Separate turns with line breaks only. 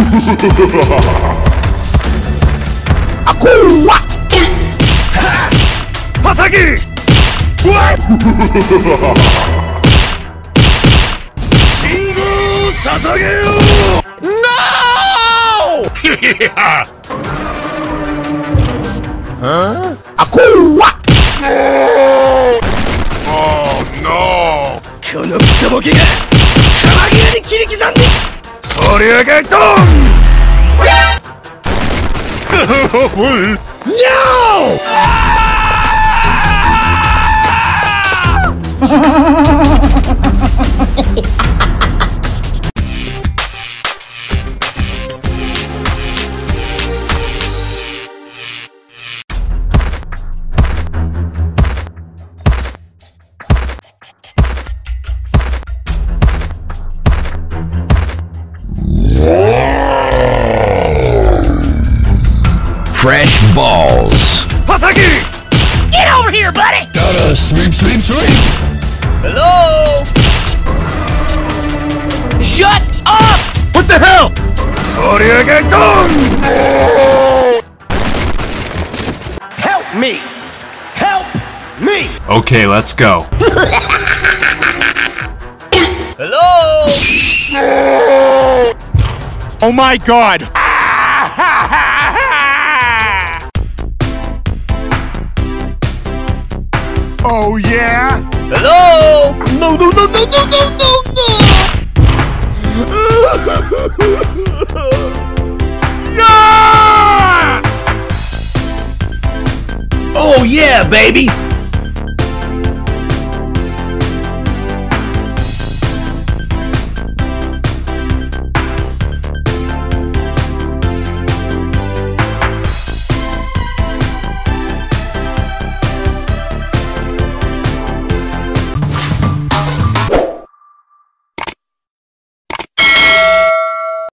Aku! Masagi! What? Shinzo Sasageo! No! Huh? Aku! Oh no! このクソボケがカマギラに切り刻んでそりゃがドンNo!
Fresh balls.
Hasagi!
Get over here, buddy!
Gotta sleep.
Hello? Shut up!
What the hell? Sorry again, Help me! Help me!
Okay, let's go.
Hello?
Oh my god! Oh yeah?
Hello?
No!
Oh yeah, baby!